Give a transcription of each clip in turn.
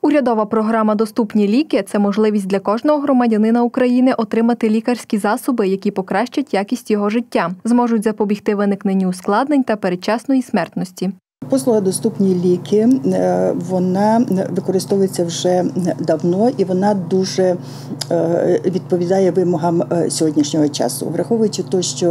Урядова програма «Доступні ліки» – це можливість для кожного громадянина України отримати лікарські засоби, які покращать якість його життя, зможуть запобігти виникненню ускладнень та передчасної смертності. Послуга «Доступні ліки» вона використовується вже давно і вона дуже відповідає вимогам сьогоднішнього часу, враховуючи те, що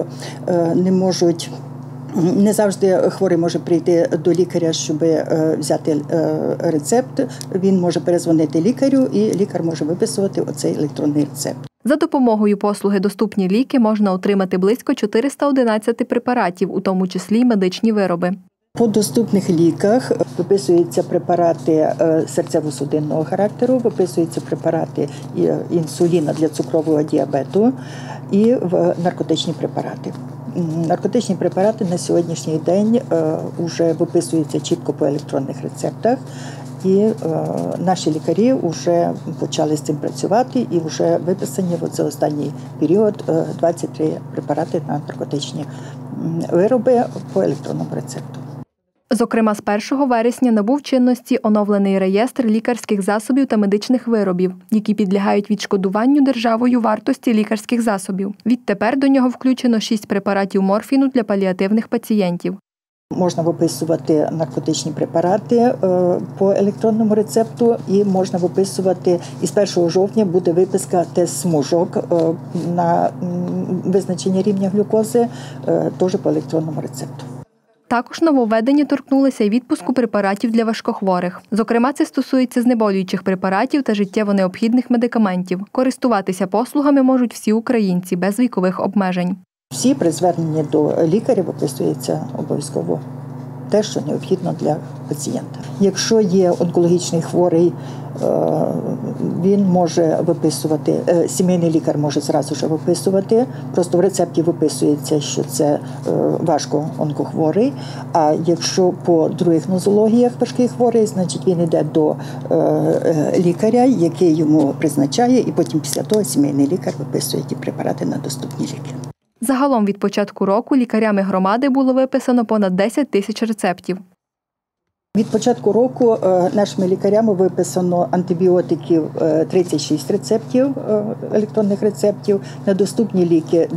не завжди хворий може прийти до лікаря, щоб взяти рецепт. Він може перезвонити лікарю, і лікар може виписувати оцей електронний рецепт. За допомогою послуги «Доступні ліки» можна отримати близько 411 препаратів, у тому числі й медичні вироби. По доступних ліках виписуються препарати серцево-судинного характеру, виписуються препарати інсуліна для цукрового діабету і наркотичні препарати. Наркотичні препарати на сьогоднішній день вже виписуються чітко по електронних рецептах, і наші лікарі вже почали з цим працювати і вже виписані за останній період 23 препарати на наркотичні вироби по електронному рецепту. Зокрема, з 1 вересня набув чинності оновлений реєстр лікарських засобів та медичних виробів, які підлягають відшкодуванню державою вартості лікарських засобів. Відтепер до нього включено 6 препаратів морфіну для паліативних пацієнтів. Можна виписувати наркотичні препарати по електронному рецепту і можна виписувати, і з 1 жовтня буде виписка тест-смужок на визначення рівня глюкози теж по електронному рецепту. Також нововведення торкнулися й відпуску препаратів для важкохворих. Зокрема, це стосується знеболюючих препаратів та життєво необхідних медикаментів. Користуватися послугами можуть всі українці без вікових обмежень. Всі при зверненні до лікаря виписується обов'язково те, що необхідно для пацієнта. Якщо є онкологічний хворий, він може виписувати, сімейний лікар може зразу ж виписувати, просто в рецепті виписується, що це важко онкохворий, а якщо по других нозологіях важкий хворий, значить він йде до лікаря, який йому призначає, і потім після того сімейний лікар виписує ті препарати на доступні ліки. Загалом від початку року лікарями громади було виписано понад 10 тисяч рецептів. Від початку року нашими лікарями виписано антибіотиків 36 рецептів, електронних рецептів, на доступні ліки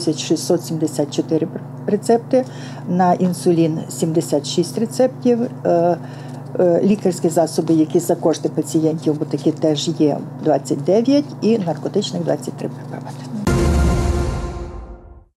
9674 рецепти, на інсулін 76 рецептів, лікарські засоби, які за кошти пацієнтів, бо такі теж є, 29 і наркотичних 23 препарати.